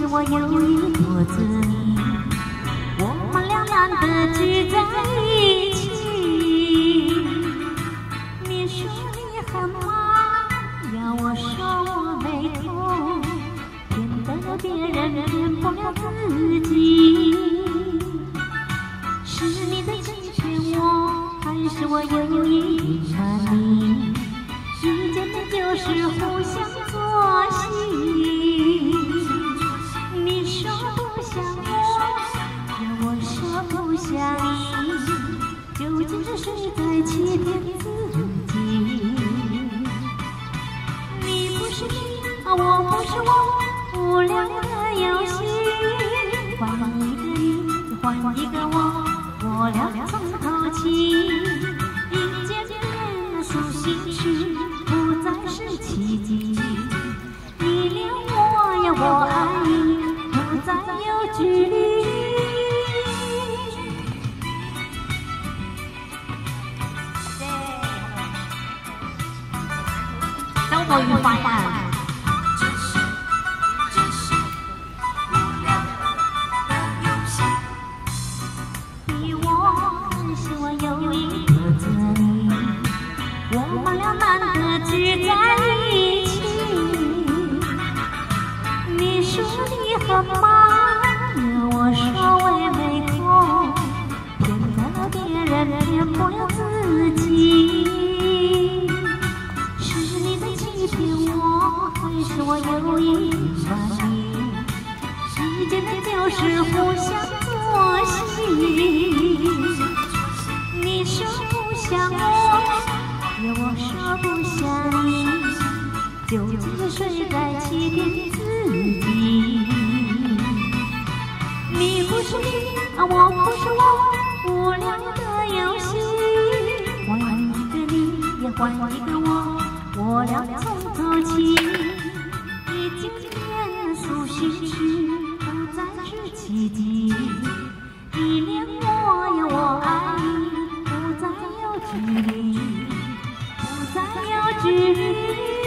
我有意躲着你，我们俩难得聚在一起。你说你很忙，要我说我没空，骗得别人骗不了自己。是你在欺骗我，还是我有意隐瞒你？一见面就是互相作戏。你说不想我，要我说不想你，究竟是谁在欺骗自己？你不是你，我不是我，无聊的游戏，换一个你，换一个我，我俩从头起。一见面诉心事，不再是奇迹。你恋我呀，我爱你，不再有距离。周末愉快啊！你我是我有意躲着你，我们俩难得聚在一起。你说你很忙，要我说我也没空，骗得别人骗不了自己。是你在欺骗我，还是我有意隐瞒你？一见面就是互相作戏。你说不想我，要我说不想你，究竟是谁在欺骗自己？你不是你，我不是我，无聊的游戏，换一个你，也换一个我，我俩从头起。一见面诉心事，不再是奇迹。你恋我呀，我爱你，不再有距离，不再有距离。